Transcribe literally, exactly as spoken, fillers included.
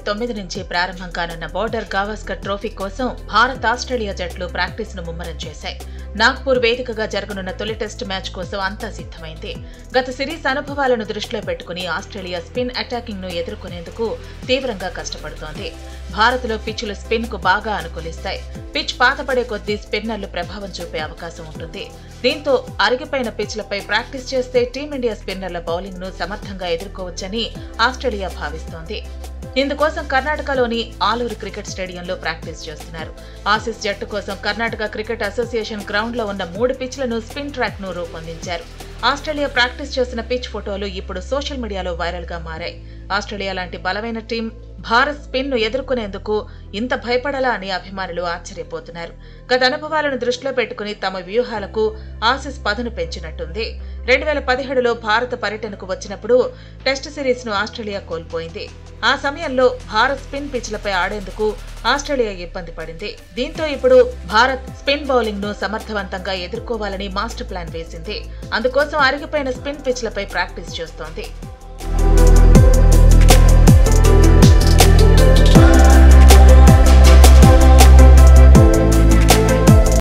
తొమ్మిది నుంచి ప్రారంభం కానున్న బోర్డర్-గవాస్కర్ ట్రోఫీ కోసం భారత్ ఆస్ట్రేలియా జట్లు ప్రాక్టీస్ ను ముమ్మరం చేశాయి. నాగ్పూర్ వేదికగా జరగనున్న తొలి టెస్ట్ మ్యాచ్ కోసం అంతా సిద్ధమైంది. గత సిరీస్ అనుభవాలను దృష్టిలో పెట్టుకుని ఆస్ట్రేలియా స్పిన్ అటాకింగ్ ను ఎదుర్కొనేందుకు తీవ్రంగా కష్టపడుతోంది. భారత్ లో పిచ్లు స్పిన్ కు బాగా అనుకూలిస్తాయి. పిచ్ పాతపడే కొద్దీ స్పిన్నర్లు ప్రభావం చూపే అవకాశం ఉంటుంది. దీంతో అరిగిపోయిన పిచ్లపై ప్రాక్టీస్ చేస్తే టీమిండియా స్పిన్నర్ల బౌలింగ్ ను సమర్థంగా ఎదుర్కోవచ్చని ఆస్ట్రేలియా భావిస్తోంది. ఇందుకోసం కర్ణాటకలోని ఆలూరు క్రికెట్ స్టేడియంలో ప్రాక్టీస్ చేస్తున్నారు. ఆసీస్ జట్టు కోసం కర్ణాటక క్రికెట్ అసోసియేషన్ గ్రౌండ్ లో ఉన్న మూడు పిచ్లను స్పిన్ ట్రాక్ ను రూపొందించారు. ఆస్ట్రేలియా ప్రాక్టీస్ చేసిన పిచ్ ఫోటోలు ఇప్పుడు సోషల్ మీడియాలో వైరల్ గా మారాయి. ఆస్ట్రేలియా లాంటి బలమైన టీం భారత్ స్పిన్ ను ఎదుర్కొనేందుకు ఇంత భయపడాలా అని అభిమానులు ఆశ్చర్యపోతున్నారు. గత అనుభవాలను దృష్టిలో పెట్టుకుని తమ వ్యూహాలకు ఆసీస్ పదును పెంచినట్టుంది. రెండు వేల పదిహేడులో భారత పర్యటనకు వచ్చినప్పుడు టెస్ట్ సిరీస్ ను ఆస్ట్రేలియా కోల్పోయింది. ఆ సమయంలో భారత్ స్పిన్ పిచ్లపై ఆడేందుకు ఆస్ట్రేలియా ఇబ్బంది పడింది. దీంతో ఇప్పుడు భారత్ స్పిన్ బౌలింగ్ ను సమర్థవంతంగా ఎదుర్కోవాలని మాస్టర్ ప్లాన్ వేసింది. అందుకోసం అరిగిపోయిన స్పిన్ పిచ్లపై ప్రాక్టీస్ చేస్తోంది.